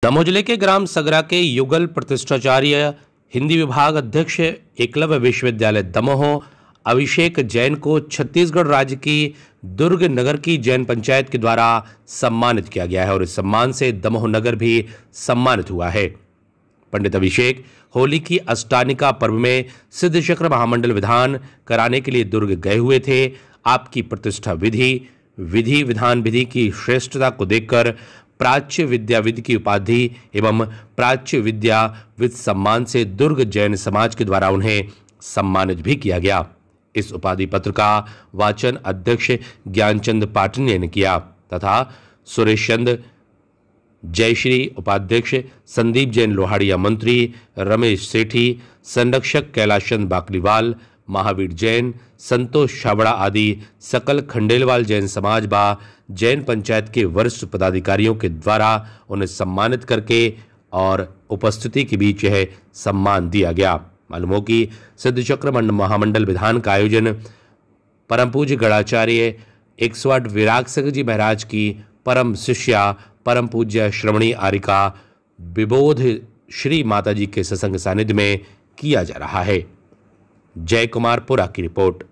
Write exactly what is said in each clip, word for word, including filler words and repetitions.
दमोह जिले के ग्राम सगरा के युगल प्रतिष्ठाचार्य हिंदी विभाग अध्यक्ष एकलव्य विश्वविद्यालय दमोह अभिषेक जैन को छत्तीसगढ़ राज्य की दुर्ग नगर की जैन पंचायत के द्वारा सम्मानित किया गया है और इस सम्मान से दमोह नगर भी सम्मानित हुआ है। पंडित अभिषेक होली की अष्टानिका पर्व में सिद्ध चक्र महामंडल विधान कराने के लिए दुर्ग गए हुए थे। आपकी प्रतिष्ठा विधि विधि विधान विधि की श्रेष्ठता को देखकर प्राच्य विद्या विधि की उपाधि एवं प्राच्य विद्या विद सम्मान से दुर्ग जैन समाज के द्वारा उन्हें सम्मानित भी किया गया। इस उपाधि पत्र का वाचन अध्यक्ष ज्ञानचंद पाटनिया ने किया तथा सुरेश चंद जयश्री, उपाध्यक्ष संदीप जैन लोहाड़िया, मंत्री रमेश सेठी, संरक्षक कैलाश चंद बाकलीवाल, महावीर जैन, संतोष छाबड़ा आदि सकल खंडेलवाल जैन समाज बा जैन पंचायत के वरिष्ठ पदाधिकारियों के द्वारा उन्हें सम्मानित करके और उपस्थिति के बीच यह सम्मान दिया गया। मालूम हो कि सिद्ध चक्र महामंडल विधान का आयोजन परम पूज्य गणाचार्य एक सौ आठ विराग सिंह जी महाराज की परम शिष्या परम पूज्य श्रवणी आरिका विबोध श्री माता जी के सत्संग सानिध्य में किया जा रहा है। जय कुमार पुरा की रिपोर्ट।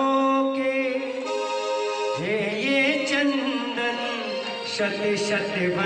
ये चंदन शत शत